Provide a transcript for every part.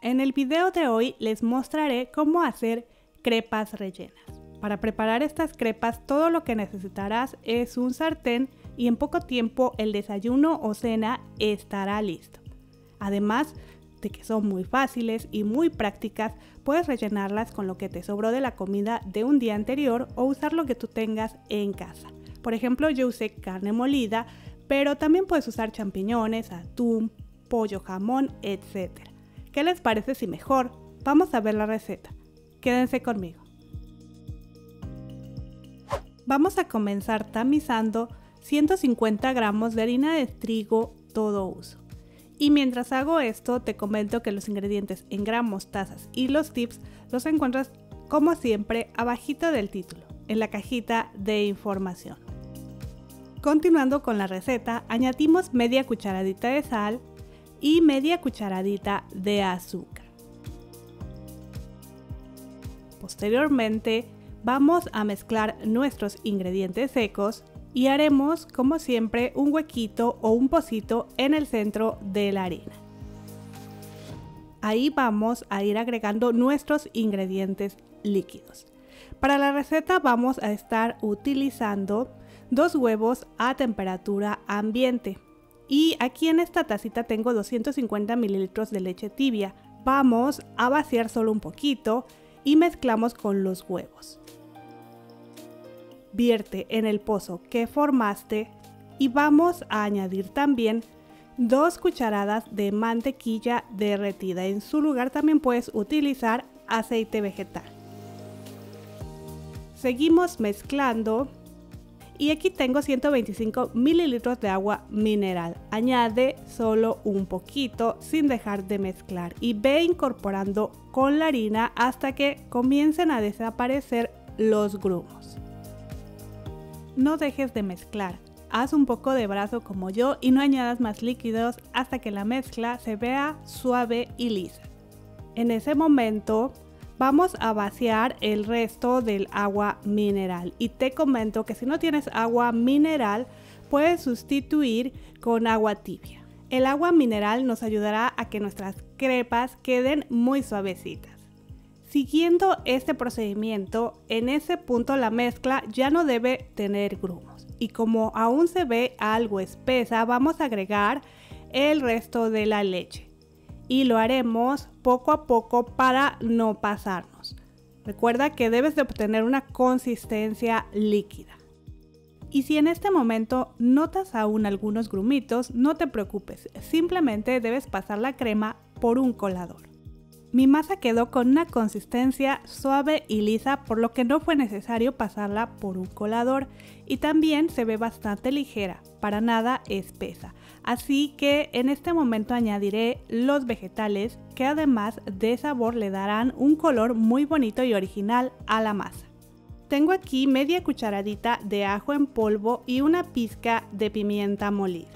En el video de hoy les mostraré cómo hacer crepas rellenas. Para preparar estas crepas todo lo que necesitarás es un sartén y en poco tiempo el desayuno o cena estará listo. Además de que son muy fáciles y muy prácticas, puedes rellenarlas con lo que te sobró de la comida de un día anterior o usar lo que tú tengas en casa. Por ejemplo, yo usé carne molida, pero también puedes usar champiñones, atún, pollo, jamón, etc. ¿Qué les parece si mejor vamos a ver la receta? Quédense conmigo. Vamos a comenzar tamizando 150 gramos de harina de trigo todo uso. Y mientras hago esto, te comento que los ingredientes en gramos, tazas y los tips los encuentras como siempre abajito del título, en la cajita de información. Continuando con la receta, añadimos media cucharadita de sal y media cucharadita de azúcar. Posteriormente, vamos a mezclar nuestros ingredientes secos y haremos, como siempre, un huequito o un pocito en el centro de la harina. Ahí vamos a ir agregando nuestros ingredientes líquidos. Para la receta vamos a estar utilizando 2 huevos a temperatura ambiente. Y aquí en esta tacita tengo 250 mililitros de leche tibia. Vamos a vaciar solo un poquito y mezclamos con los huevos. Vierte en el pozo que formaste y vamos a añadir también 2 cucharadas de mantequilla derretida. En su lugar también puedes utilizar aceite vegetal. Seguimos mezclando y aquí tengo 125 mililitros de agua mineral. Añade solo un poquito sin dejar de mezclar y ve incorporando con la harina hasta que comiencen a desaparecer los grumos. No dejes de mezclar, haz un poco de brazo como yo y no añadas más líquidos hasta que la mezcla se vea suave y lisa. En ese momento vamos a vaciar el resto del agua mineral y te comento que si no tienes agua mineral puedes sustituir con agua tibia. El agua mineral nos ayudará a que nuestras crepas queden muy suavecitas. Siguiendo este procedimiento, en ese punto la mezcla ya no debe tener grumos y como aún se ve algo espesa, vamos a agregar el resto de la leche y lo haremos poco a poco para no pasarnos. Recuerda que debes de obtener una consistencia líquida. Y si en este momento notas aún algunos grumitos, no te preocupes, simplemente debes pasar la crema por un colador. Mi masa quedó con una consistencia suave y lisa, por lo que no fue necesario pasarla por un colador y también se ve bastante ligera, para nada espesa. Así que en este momento añadiré los vegetales que además de sabor le darán un color muy bonito y original a la masa. Tengo aquí media cucharadita de ajo en polvo y una pizca de pimienta molida.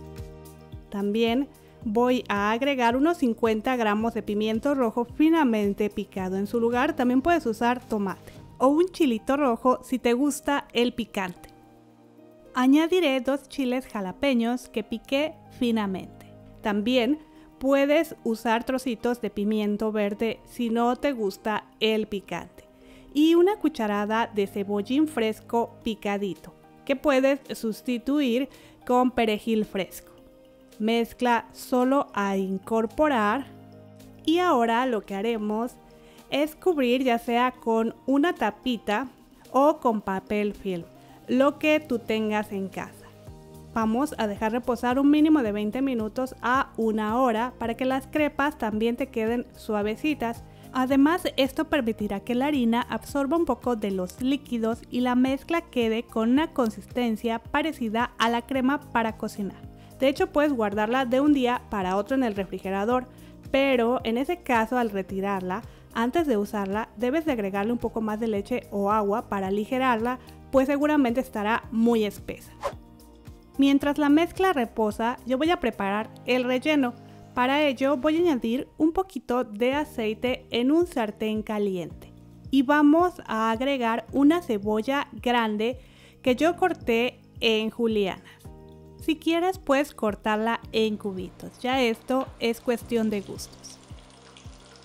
También voy a agregar unos 50 gramos de pimiento rojo finamente picado. En su lugar también puedes usar tomate o un chilito rojo si te gusta el picante. Añadiré 2 chiles jalapeños que piqué finamente. También puedes usar trocitos de pimiento verde si no te gusta el picante. Y una cucharada de cebollín fresco picadito que puedes sustituir con perejil fresco. Mezcla solo a incorporar y ahora lo que haremos es cubrir ya sea con una tapita o con papel film, lo que tú tengas en casa. Vamos a dejar reposar un mínimo de 20 minutos a 1 hora para que las crepas también te queden suavecitas. Además, esto permitirá que la harina absorba un poco de los líquidos y la mezcla quede con una consistencia parecida a la crema para cocinar. De hecho, puedes guardarla de un día para otro en el refrigerador, pero en ese caso al retirarla, antes de usarla, debes de agregarle un poco más de leche o agua para aligerarla, pues seguramente estará muy espesa. Mientras la mezcla reposa, yo voy a preparar el relleno. Para ello voy a añadir un poquito de aceite en un sartén caliente y vamos a agregar una cebolla grande que yo corté en julianas. Si quieres puedes cortarla en cubitos, ya esto es cuestión de gustos.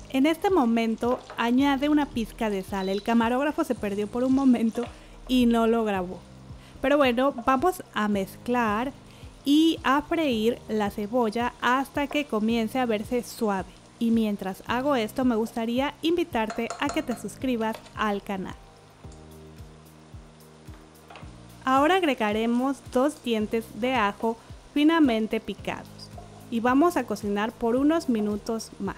En este momento añade una pizca de sal. El camarógrafo se perdió por un momento y no lo grabó. Pero bueno, vamos a mezclar y a freír la cebolla hasta que comience a verse suave. Y mientras hago esto, me gustaría invitarte a que te suscribas al canal. Ahora agregaremos 2 dientes de ajo finamente picados y vamos a cocinar por unos minutos más.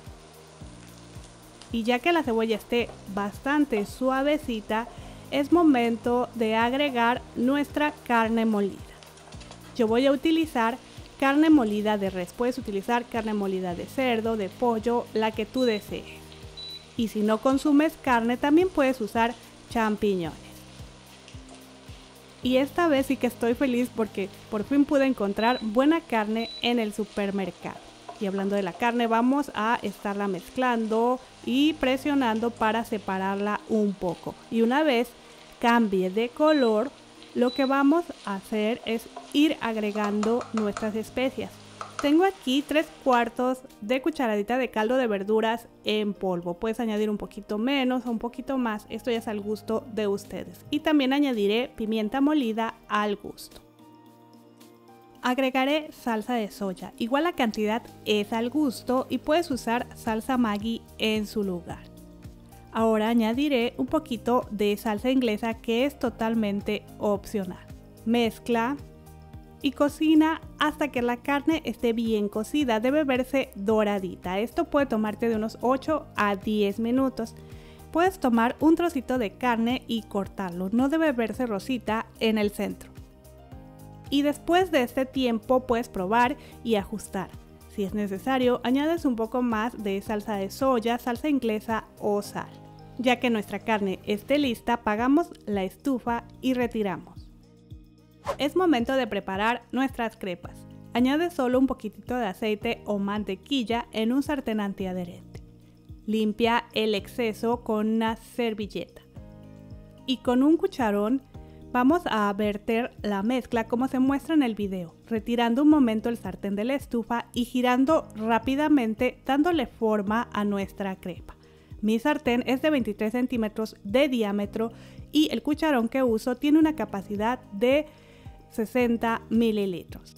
Y ya que la cebolla esté bastante suavecita, es momento de agregar nuestra carne molida. Yo voy a utilizar carne molida de res, puedes utilizar carne molida de cerdo, de pollo, la que tú desees. Y si no consumes carne, también puedes usar champiñones. Y esta vez sí que estoy feliz porque por fin pude encontrar buena carne en el supermercado. Y hablando de la carne, vamos a estarla mezclando y presionando para separarla un poco. Y una vez cambie de color, lo que vamos a hacer es ir agregando nuestras especias. Tengo aquí 3/4 de cucharadita de caldo de verduras en polvo. Puedes añadir un poquito menos o un poquito más, esto ya es al gusto de ustedes. Y también añadiré pimienta molida al gusto. Agregaré salsa de soya, igual la cantidad es al gusto y puedes usar salsa Maggi en su lugar. Ahora añadiré un poquito de salsa inglesa que es totalmente opcional. Mezcla y cocina hasta que la carne esté bien cocida, debe verse doradita. Esto puede tomarte de unos 8 a 10 minutos. Puedes tomar un trocito de carne y cortarlo, no debe verse rosita en el centro. Y después de este tiempo puedes probar y ajustar. Si es necesario, añades un poco más de salsa de soya, salsa inglesa o sal. Ya que nuestra carne esté lista, apagamos la estufa y retiramos. Es momento de preparar nuestras crepas. Añade solo un poquitito de aceite o mantequilla en un sartén antiadherente. Limpia el exceso con una servilleta. Y con un cucharón vamos a verter la mezcla como se muestra en el video, retirando un momento el sartén de la estufa y girando rápidamente dándole forma a nuestra crepa. Mi sartén es de 23 centímetros de diámetro y el cucharón que uso tiene una capacidad de 60 mililitros.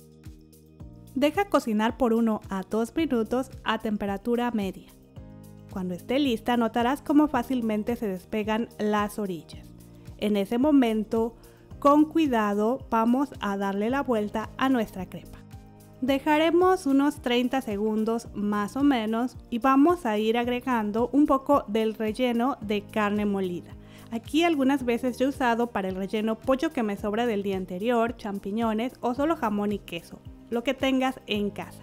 Deja cocinar por 1 a 2 minutos a temperatura media. Cuando esté lista notarás cómo fácilmente se despegan las orillas. En ese momento, con cuidado, vamos a darle la vuelta a nuestra crepa. Dejaremos unos 30 segundos más o menos y vamos a ir agregando un poco del relleno de carne molida. Aquí algunas veces yo he usado para el relleno pollo que me sobra del día anterior, champiñones o solo jamón y queso, lo que tengas en casa.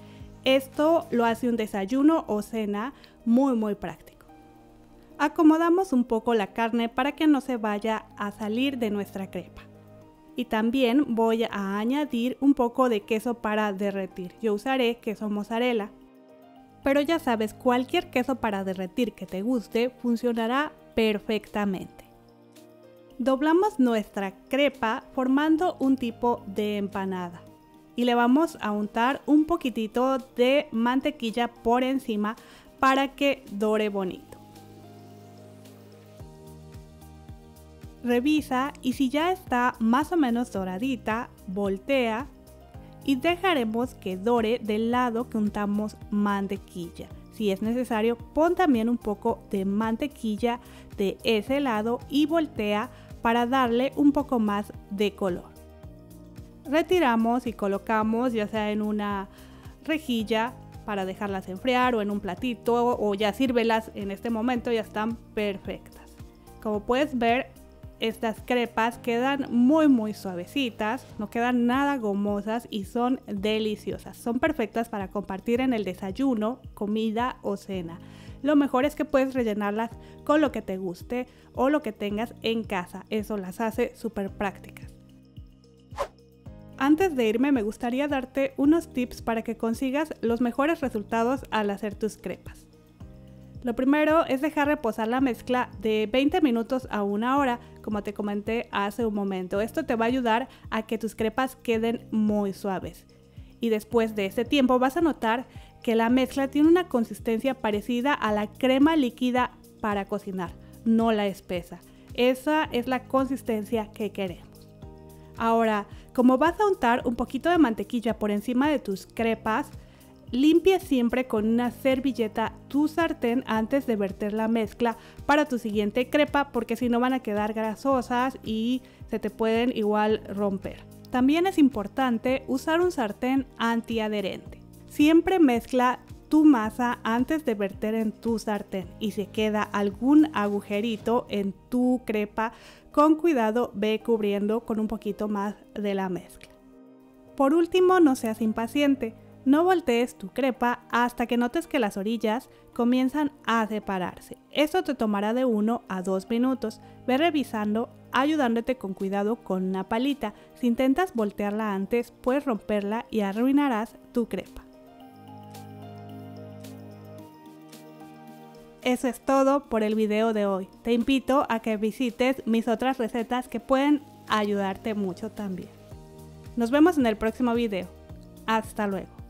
Esto lo hace un desayuno o cena muy práctico. Acomodamos un poco la carne para que no se vaya a salir de nuestra crepa. Y también voy a añadir un poco de queso para derretir. Yo usaré queso mozzarella. Pero ya sabes, cualquier queso para derretir que te guste funcionará perfectamente. Doblamos nuestra crepa formando un tipo de empanada. Y le vamos a untar un poquitito de mantequilla por encima para que dore bonito. Revisa y si ya está más o menos doradita, voltea y dejaremos que dore del lado que untamos mantequilla. Si es necesario, pon también un poco de mantequilla de ese lado y voltea para darle un poco más de color. Retiramos y colocamos ya sea en una rejilla para dejarlas enfriar o en un platito o ya sírvelas en este momento, ya están perfectas. Como puedes ver, estas crepas quedan muy suavecitas, no quedan nada gomosas y son deliciosas. Son perfectas para compartir en el desayuno, comida o cena. Lo mejor es que puedes rellenarlas con lo que te guste o lo que tengas en casa. Eso las hace súper prácticas. Antes de irme me gustaría darte unos tips para que consigas los mejores resultados al hacer tus crepas. Lo primero es dejar reposar la mezcla de 20 minutos a 1 hora, como te comenté hace un momento. Esto te va a ayudar a que tus crepas queden muy suaves. Y después de ese tiempo vas a notar que la mezcla tiene una consistencia parecida a la crema líquida para cocinar, no la espesa. Esa es la consistencia que queremos. Ahora, como vas a untar un poquito de mantequilla por encima de tus crepas, limpia siempre con una servilleta tu sartén antes de verter la mezcla para tu siguiente crepa, porque si no van a quedar grasosas y se te pueden igual romper. También es importante usar un sartén antiadherente. Siempre mezcla tu masa antes de verter en tu sartén y si queda algún agujerito en tu crepa, con cuidado ve cubriendo con un poquito más de la mezcla. Por último, no seas impaciente. No voltees tu crepa hasta que notes que las orillas comienzan a separarse. Esto te tomará de 1 a 2 minutos. Ve revisando, ayudándote con cuidado con una palita. Si intentas voltearla antes, puedes romperla y arruinarás tu crepa. Eso es todo por el video de hoy. Te invito a que visites mis otras recetas que pueden ayudarte mucho también. Nos vemos en el próximo video. Hasta luego.